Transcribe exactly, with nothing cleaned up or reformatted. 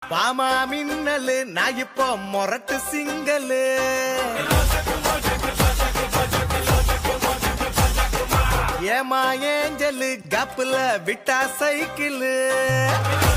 பாமா மின்னலு நான் இப்போ மொரட்டு சிங்கலு ஏமா ஏஞ்சலு கப்புல விட்டா சைக்கிளு